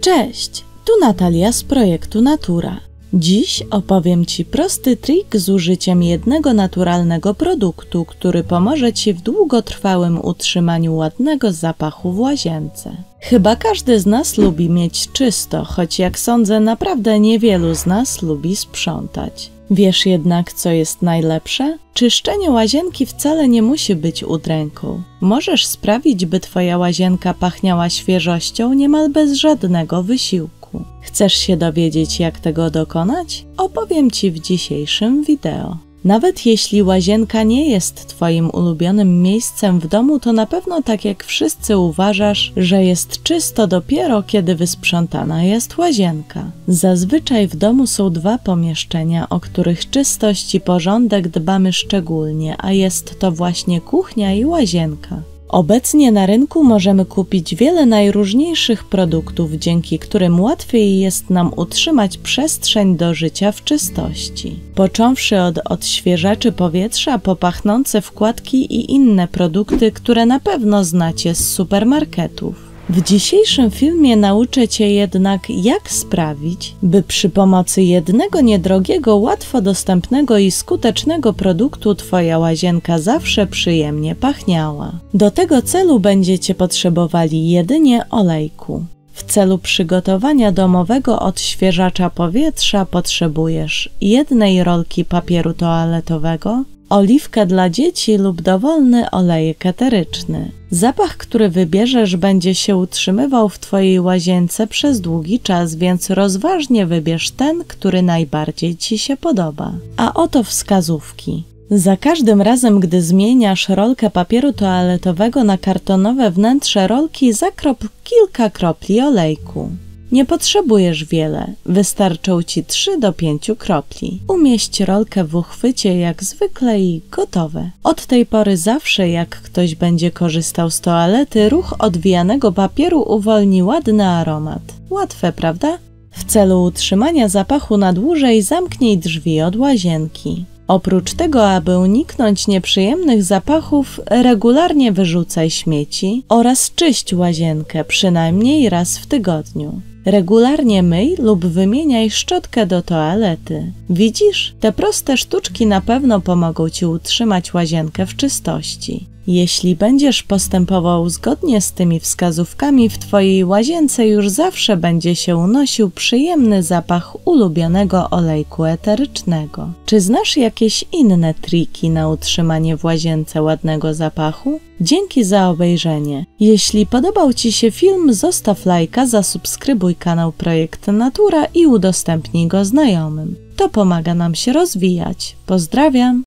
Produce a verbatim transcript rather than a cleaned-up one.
Cześć, tu Natalia z projektu Natura. Dziś opowiem Ci prosty trik z użyciem jednego naturalnego produktu, który pomoże Ci w długotrwałym utrzymaniu ładnego zapachu w łazience. Chyba każdy z nas lubi mieć czysto, choć jak sądzę, naprawdę niewielu z nas lubi sprzątać. Wiesz jednak, co jest najlepsze? Czyszczenie łazienki wcale nie musi być udręką. Możesz sprawić, by Twoja łazienka pachniała świeżością niemal bez żadnego wysiłku. Chcesz się dowiedzieć, jak tego dokonać? Opowiem Ci w dzisiejszym wideo. Nawet jeśli łazienka nie jest Twoim ulubionym miejscem w domu, to na pewno tak jak wszyscy uważasz, że jest czysto dopiero kiedy wysprzątana jest łazienka. Zazwyczaj w domu są dwa pomieszczenia, o których czystość i porządek dbamy szczególnie, a jest to właśnie kuchnia i łazienka. Obecnie na rynku możemy kupić wiele najróżniejszych produktów, dzięki którym łatwiej jest nam utrzymać przestrzeń do życia w czystości. Począwszy od odświeżaczy powietrza, po pachnące wkładki i inne produkty, które na pewno znacie z supermarketów. W dzisiejszym filmie nauczę Cię jednak, jak sprawić, by przy pomocy jednego niedrogiego, łatwo dostępnego i skutecznego produktu Twoja łazienka zawsze przyjemnie pachniała. Do tego celu będziecie potrzebowali jedynie olejku. W celu przygotowania domowego odświeżacza powietrza potrzebujesz jednej rolki papieru toaletowego, oliwkę dla dzieci lub dowolny olejek eteryczny. Zapach, który wybierzesz, będzie się utrzymywał w Twojej łazience przez długi czas, więc rozważnie wybierz ten, który najbardziej Ci się podoba. A oto wskazówki. Za każdym razem, gdy zmieniasz rolkę papieru toaletowego na kartonowe wnętrze rolki, zakrop kilka kropli olejku. Nie potrzebujesz wiele, wystarczą Ci trzy do pięciu kropli. Umieść rolkę w uchwycie jak zwykle i gotowe. Od tej pory zawsze jak ktoś będzie korzystał z toalety, ruch odwijanego papieru uwolni ładny aromat. Łatwe, prawda? W celu utrzymania zapachu na dłużej zamknij drzwi od łazienki. Oprócz tego, aby uniknąć nieprzyjemnych zapachów, regularnie wyrzucaj śmieci oraz czyść łazienkę przynajmniej raz w tygodniu. Regularnie myj lub wymieniaj szczotkę do toalety. Widzisz? Te proste sztuczki na pewno pomogą Ci utrzymać łazienkę w czystości. Jeśli będziesz postępował zgodnie z tymi wskazówkami, w Twojej łazience już zawsze będzie się unosił przyjemny zapach ulubionego olejku eterycznego. Czy znasz jakieś inne triki na utrzymanie w łazience ładnego zapachu? Dzięki za obejrzenie. Jeśli podobał Ci się film, zostaw lajka, zasubskrybuj kanał Projekt Natura i udostępnij go znajomym. To pomaga nam się rozwijać. Pozdrawiam!